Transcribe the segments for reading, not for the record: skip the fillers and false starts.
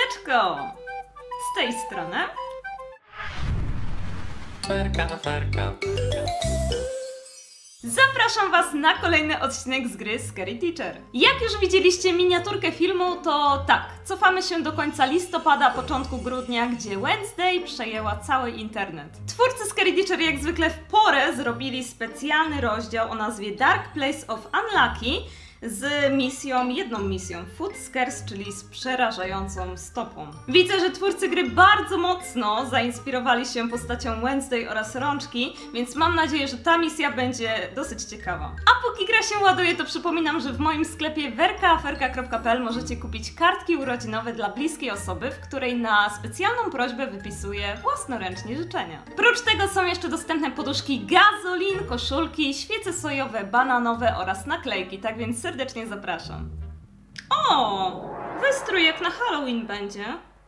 Siemaneczko! Z tej strony Ferka. zapraszam Was na kolejny odcinek z gry Scary Teacher. Jak już widzieliście miniaturkę filmu, to tak, cofamy się do końca listopada, początku grudnia, gdzie Wednesday przejęła cały internet. Twórcy Scary Teacher jak zwykle w porę zrobili specjalny rozdział o nazwie Dark Place of Unlucky z jedną misją Foot Scares, czyli z przerażającą stopą. Widzę, że twórcy gry bardzo mocno zainspirowali się postacią Wednesday oraz Rączki, więc mam nadzieję, że ta misja będzie dosyć ciekawa. A póki gra się ładuje, to przypominam, że w moim sklepie werkaaferka.pl możecie kupić kartki urodzinowe dla bliskiej osoby, w której na specjalną prośbę wypisuję własnoręcznie życzenia. Prócz tego są jeszcze dostępne poduszki Gazolin, koszulki, świece sojowe, bananowe oraz naklejki, tak więc serdecznie zapraszam. O! Wystrój jak na Halloween będzie.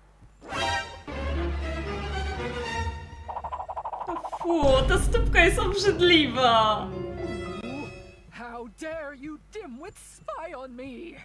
O fu, ta stópka jest obrzydliwa. How dare you dimwit spy on me?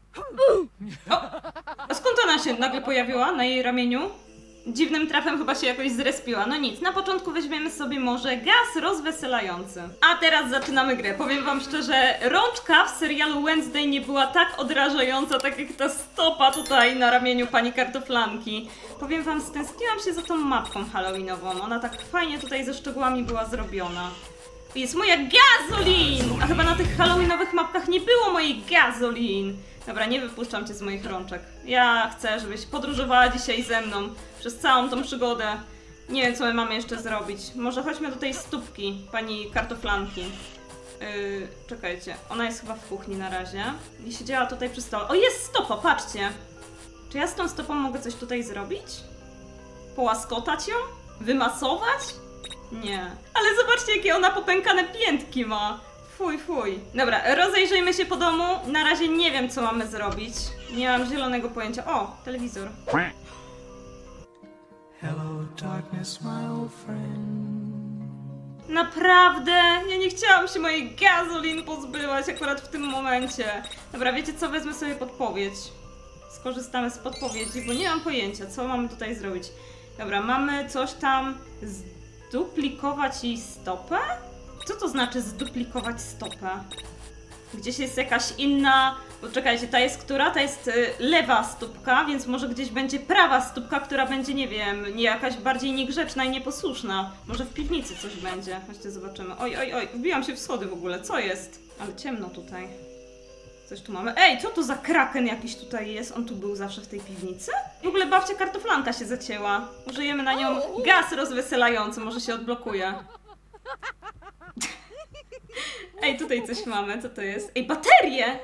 A skąd ona się nagle pojawiła na jej ramieniu? Dziwnym trafem chyba się jakoś zrespiła. No nic, na początku weźmiemy sobie może gaz rozweselający. A teraz zaczynamy grę. Powiem wam szczerze, Rączka w serialu Wednesday nie była tak odrażająca, tak jak ta stopa tutaj na ramieniu pani kartoflanki. Powiem wam, stęskniłam się za tą mapką halloweenową. Ona tak fajnie tutaj ze szczegółami była zrobiona. Jest moja Gazolin! A chyba na tych halloweenowych mapkach nie było mojej Gazolin. Dobra, nie wypuszczam cię z moich rączek. Ja chcę, żebyś podróżowała dzisiaj ze mną przez całą tą przygodę. Nie wiem, co my mamy jeszcze zrobić. Może chodźmy do tej stópki, pani kartoflanki. Czekajcie, ona jest chyba w kuchni na razie. I siedziała tutaj przy stole. O, jest stopa, patrzcie! Czy ja z tą stopą mogę coś tutaj zrobić? Połaskotać ją? Wymasować? Nie. Ale zobaczcie, jakie ona popękane piętki ma. Fuj, fuj. Dobra, rozejrzyjmy się po domu. Na razie nie wiem, co mamy zrobić. Nie mam zielonego pojęcia. O, telewizor. Hello darkness, my old friend. Naprawdę? Ja nie chciałam się mojej Gazolin pozbywać akurat w tym momencie. Dobra, wiecie co? Wezmę sobie podpowiedź. Skorzystamy z podpowiedzi, bo nie mam pojęcia, co mamy tutaj zrobić. Dobra, mamy coś tam zduplikować jej stopę? Co to znaczy zduplikować stopę? Gdzieś jest jakaś inna... Poczekajcie, ta jest która? Ta jest lewa stópka, więc może gdzieś będzie prawa stópka, która będzie, nie wiem, jakaś bardziej niegrzeczna i nieposłuszna. Może w piwnicy coś będzie. Chodźcie, zobaczymy. Oj, oj, oj, wbiłam się w schody w ogóle. Co jest? Ale ciemno tutaj. Coś tu mamy. Ej, co to za kraken jakiś tutaj jest? On tu był zawsze w tej piwnicy? W ogóle babcia kartoflanka się zacięła. Użyjemy na nią gaz rozweselający, może się odblokuje. Ej, tutaj coś mamy, co to jest? Ej, baterie!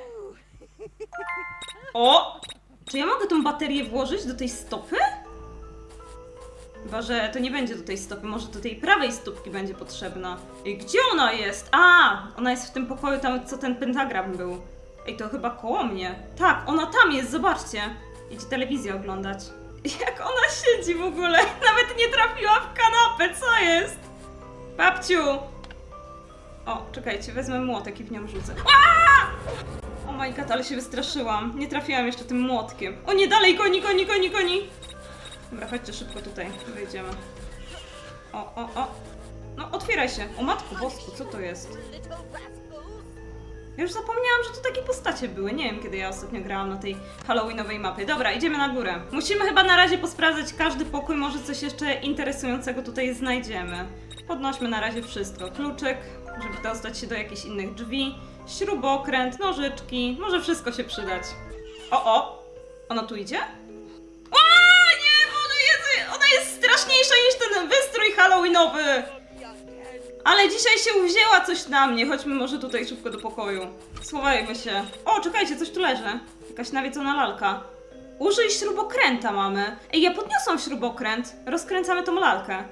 O! Czy ja mogę tą baterię włożyć do tej stopy? Chyba, że to nie będzie do tej stopy, może do tej prawej stópki będzie potrzebna. Ej, gdzie ona jest? A! Ona jest w tym pokoju, tam co ten pentagram był. Ej, to chyba koło mnie. Tak, ona tam jest, zobaczcie. Idzie telewizję oglądać. Jak ona siedzi w ogóle? Nawet nie trafiła w kanapę, co jest? Babciu! O, czekajcie, wezmę młotek i w nią rzucę. Aaaa! Oh my god, ale się wystraszyłam. Nie trafiłam jeszcze tym młotkiem. O nie, dalej goni! Dobra, chodźcie szybko tutaj, wejdziemy. O. No, otwieraj się. O matku bosku, co to jest? Ja już zapomniałam, że to takie postacie były. Nie wiem, kiedy ja ostatnio grałam na tej halloweenowej mapie. Dobra, idziemy na górę. Musimy chyba na razie posprawdzać każdy pokój, może coś jeszcze interesującego tutaj znajdziemy. Podnośmy na razie wszystko. Kluczyk, żeby dostać się do jakichś innych drzwi. Śrubokręt, nożyczki. Może wszystko się przydać. O! Ona tu idzie? O nie, ona jest straszniejsza niż ten wystrój halloweenowy! Ale dzisiaj się uwzięła coś na mnie. Chodźmy może tutaj szybko do pokoju. Schowajmy się. O, czekajcie, coś tu leży. Jakaś nawiedzona lalka. Użyj śrubokręta mamy. Ej, ja podniosłam śrubokręt. Rozkręcamy tą lalkę.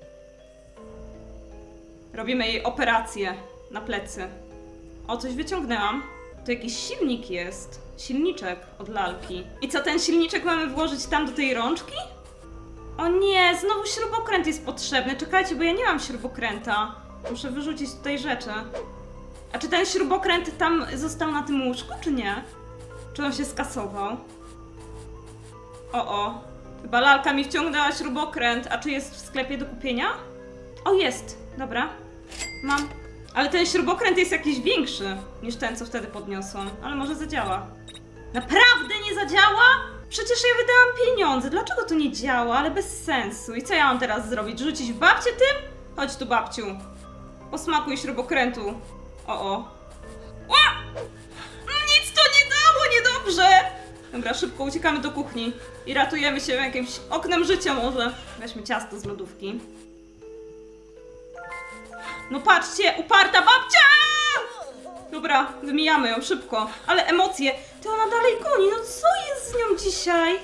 Robimy jej operację na plecy. O, coś wyciągnęłam. To jakiś silnik jest. Silniczek od lalki. I co, ten silniczek mamy włożyć tam do tej rączki? O nie, znowu śrubokręt jest potrzebny. Czekajcie, bo ja nie mam śrubokręta. Muszę wyrzucić tutaj rzeczy. A czy ten śrubokręt tam został na tym łóżku, czy nie? Czy on się skasował? O. Chyba lalka mi wciągnęła śrubokręt. A czy jest w sklepie do kupienia? O, jest. Dobra. Mam. Ale ten śrubokręt jest jakiś większy niż ten, co wtedy podniosłam. Ale może zadziała. Naprawdę nie zadziała? Przecież ja wydałam pieniądze. Dlaczego to nie działa? Ale bez sensu. I co ja mam teraz zrobić? Rzucić w babcię tym? Chodź tu, babciu. Posmakuj śrubokrętu. O. Nic to nie dało, niedobrze! Dobra, szybko uciekamy do kuchni i ratujemy się jakimś oknem życia może. Weźmy ciasto z lodówki. No patrzcie, uparta babcia! Dobra, wymijamy ją szybko. Ale emocje, to ona dalej goni. No co jest z nią dzisiaj?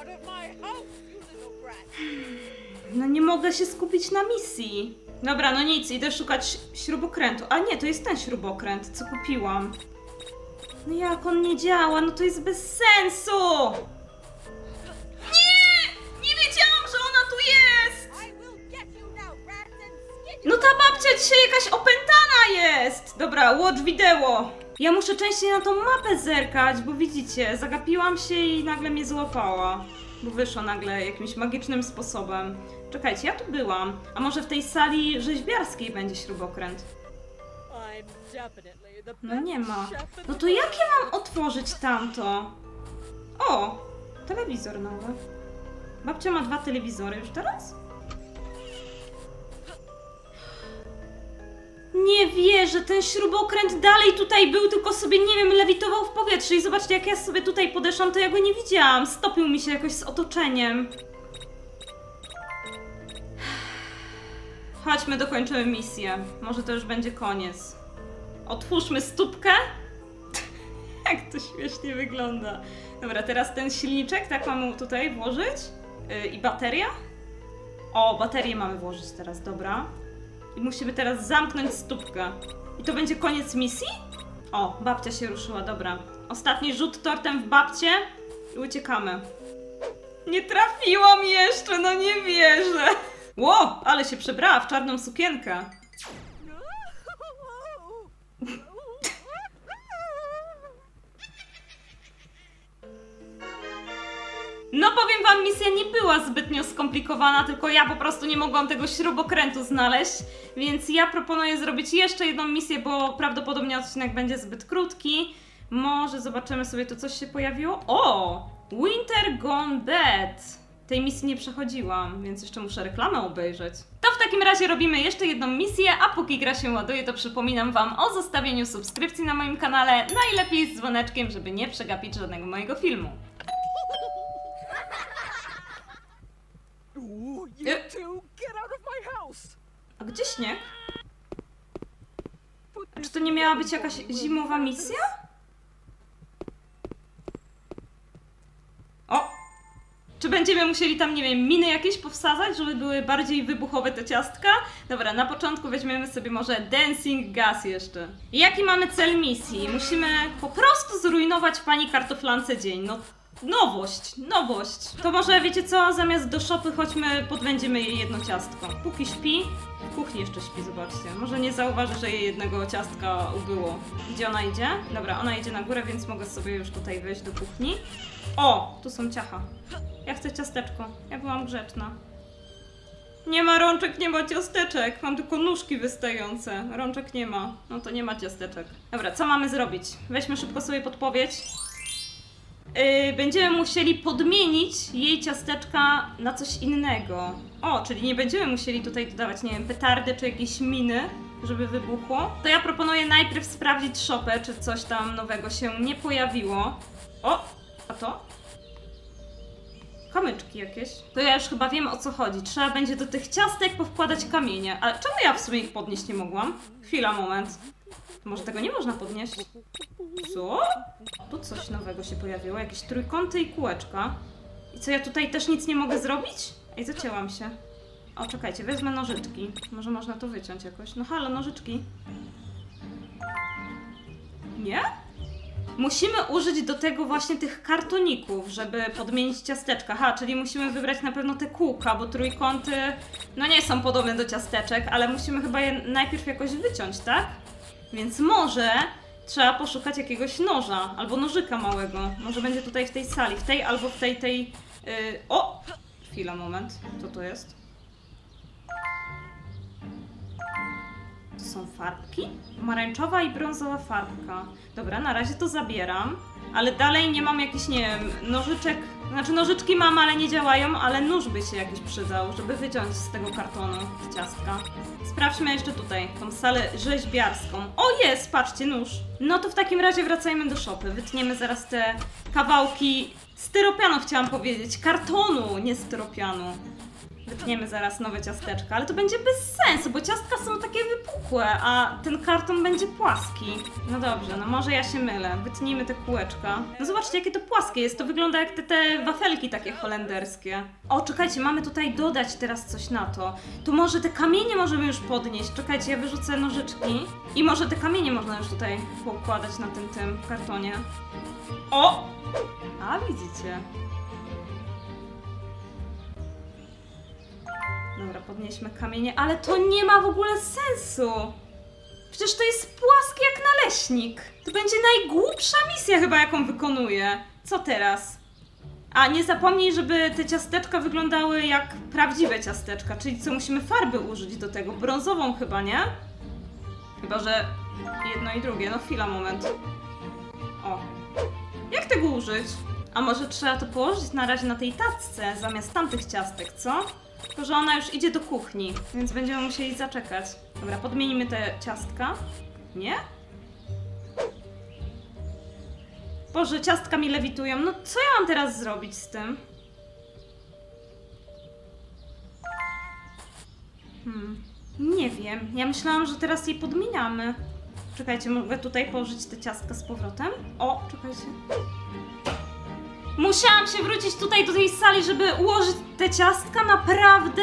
No nie mogę się skupić na misji. Dobra, no nic, idę szukać śrubokrętu. A nie, to jest ten śrubokręt, co kupiłam. No jak on nie działa? No to jest bez sensu! Nie! Nie wiedziałam, że ona tu jest! No ta babcia dzisiaj jakaś opętana jest! Dobra, watch wideo. Ja muszę częściej na tą mapę zerkać, bo widzicie, zagapiłam się i nagle mnie złapała. Bo wyszło nagle jakimś magicznym sposobem. Czekajcie, ja tu byłam. A może w tej sali rzeźbiarskiej będzie śrubokręt? No nie ma. No to jak ja mam otworzyć tamto? O! Telewizor nowy. Babcia ma 2 telewizory już teraz? Nie wierzę, ten śrubokręt dalej tutaj był, tylko sobie, nie wiem, lewitował w powietrzu. I zobaczcie, jak ja sobie tutaj podeszłam, to ja go nie widziałam. Stopił mi się jakoś z otoczeniem. Chodźmy, dokończymy misję. Może to już będzie koniec. Otwórzmy stópkę. Jak to śmiesznie wygląda. Dobra, teraz ten silniczek, tak mamy tutaj włożyć. I bateria. O, baterię mamy włożyć teraz, dobra. I musimy teraz zamknąć stópkę. I to będzie koniec misji? O, babcia się ruszyła, dobra. Ostatni rzut tortem w babcię i uciekamy. Nie trafiłam jeszcze, no nie wierzę. Ło, ale się przebrała w czarną sukienkę. No powiem wam, misja nie była zbytnio skomplikowana, tylko ja po prostu nie mogłam tego śrubokrętu znaleźć, więc ja proponuję zrobić jeszcze jedną misję, bo prawdopodobnie odcinek będzie zbyt krótki. Może zobaczymy sobie, tu coś się pojawiło. O! Winter Gone Bad! Tej misji nie przechodziłam, więc jeszcze muszę reklamę obejrzeć. To w takim razie robimy jeszcze jedną misję, a póki gra się ładuje, to przypominam wam o zostawieniu subskrypcji na moim kanale, najlepiej z dzwoneczkiem, żeby nie przegapić żadnego mojego filmu. You two, get out of my house! A gdzie śnieg? A czy to nie miała być jakaś zimowa misja? O! Czy będziemy musieli tam, nie wiem, miny jakieś powsadzać, żeby były bardziej wybuchowe te ciastka? Dobra, na początku weźmiemy sobie może Dancing Gas jeszcze. I jaki mamy cel misji? Musimy po prostu zrujnować pani kartoflance dzień. No, nowość. To może, wiecie co, zamiast do szopy chodźmy, podwędzimy jej jedno ciastko. Póki śpi, w kuchni jeszcze śpi, zobaczcie. Może nie zauważy, że jej jednego ciastka ubyło. Gdzie ona idzie? Dobra, ona idzie na górę, więc mogę sobie już tutaj wejść do kuchni. O, tu są ciacha. Ja chcę ciasteczko. Ja byłam grzeczna. Nie ma rączek, nie ma ciasteczek. Mam tylko nóżki wystające. Rączek nie ma. No to nie ma ciasteczek. Dobra, co mamy zrobić? Weźmy szybko sobie podpowiedź. Będziemy musieli podmienić jej ciasteczka na coś innego. O, czyli nie będziemy musieli tutaj dodawać, nie wiem, petardy czy jakieś miny, żeby wybuchło. To ja proponuję najpierw sprawdzić szopę, czy coś tam nowego się nie pojawiło. O, a to? Kamyczki jakieś. To ja już chyba wiem, o co chodzi. Trzeba będzie do tych ciastek powkładać kamienie. Ale czemu ja w sumie ich podnieść nie mogłam? Chwila, moment. Może tego nie można podnieść? Co? Tu coś nowego się pojawiło. Jakieś trójkąty i kółeczka. I co, ja tutaj też nic nie mogę zrobić? Ej, zacięłam się. O, czekajcie, wezmę nożyczki. Może można to wyciąć jakoś. No halo, nożyczki. Nie? Musimy użyć do tego właśnie tych kartoników, żeby podmienić ciasteczka. Ha, czyli musimy wybrać na pewno te kółka, bo trójkąty no nie są podobne do ciasteczek, ale musimy chyba je najpierw jakoś wyciąć, tak? Więc może trzeba poszukać jakiegoś noża albo nożyka małego. Może będzie tutaj w tej sali, w tej albo w tej O! Chwila, moment. Co to jest? To są farbki? Pomarańczowa i brązowa farbka. Dobra, na razie to zabieram. Ale dalej nie mam jakichś, nie wiem, nożyczek. Znaczy nożyczki mam, ale nie działają, ale nóż by się jakiś przydał, żeby wyciąć z tego kartonu ciastka. Sprawdźmy jeszcze tutaj, tą salę rzeźbiarską. O, jest, patrzcie, nóż. No to w takim razie wracajmy do szopy. Wytniemy zaraz te kawałki styropianu, chciałam powiedzieć. Kartonu, nie styropianu. Wytniemy zaraz nowe ciasteczka, ale to będzie bez sensu, bo ciastka są takie wypukłe, a ten karton będzie płaski. No dobrze, no może ja się mylę. Wytnijmy te kółeczka. No zobaczcie, jakie to płaskie jest. To wygląda jak te wafelki takie holenderskie. O, czekajcie, mamy tutaj dodać teraz coś na to. To może te kamienie możemy już podnieść. Czekajcie, ja wyrzucę nożyczki. I może te kamienie można już tutaj poukładać na tym kartonie. O! A, widzicie. Dobra, podnieśmy kamienie, ale to nie ma w ogóle sensu! Przecież to jest płaskie jak naleśnik! To będzie najgłupsza misja chyba, jaką wykonuję. Co teraz? A, nie zapomnij, żeby te ciasteczka wyglądały jak prawdziwe ciasteczka, czyli co, musimy farby użyć do tego? Brązową chyba, nie? Chyba, że jedno i drugie. No chwila, moment. O. Jak tego użyć? A może trzeba to położyć na razie na tej tacce zamiast tamtych ciastek, co? Tylko że ona już idzie do kuchni, więc będziemy musieli zaczekać. Dobra, podmienimy te ciastka. Nie? Boże, ciastka mi lewitują. No co ja mam teraz zrobić z tym? Nie wiem. Ja myślałam, że teraz je podmieniamy. Czekajcie, mogę tutaj położyć te ciastka z powrotem? O, czekajcie. Musiałam się wrócić tutaj do tej sali, żeby ułożyć te ciastka, naprawdę?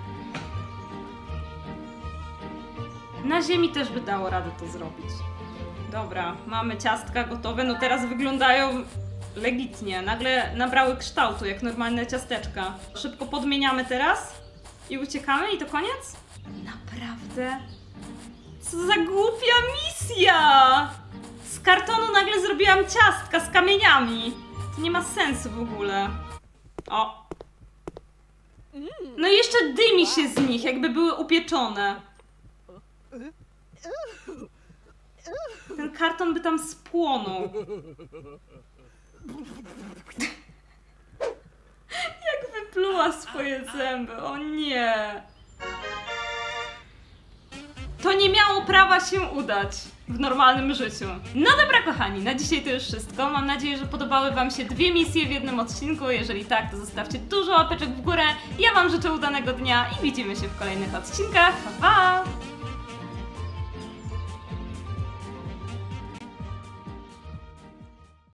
Na ziemi też by dało radę to zrobić. Dobra, mamy ciastka gotowe, no teraz wyglądają legitnie. Nagle nabrały kształtu, jak normalne ciasteczka. Szybko podmieniamy teraz i uciekamy i to koniec? Naprawdę? Co za głupia misja! Z kartonu nagle zrobiłam ciastka z kamieniami. To nie ma sensu w ogóle. O! No i jeszcze dymi się z nich, jakby były upieczone. Ten karton by tam spłonął. Jak wypluła swoje zęby, o nie! To nie miało prawa się udać w normalnym życiu. No dobra kochani, na dzisiaj to już wszystko. Mam nadzieję, że podobały wam się dwie misje w jednym odcinku. Jeżeli tak, to zostawcie dużo łapeczek w górę. Ja wam życzę udanego dnia i widzimy się w kolejnych odcinkach. Pa, pa!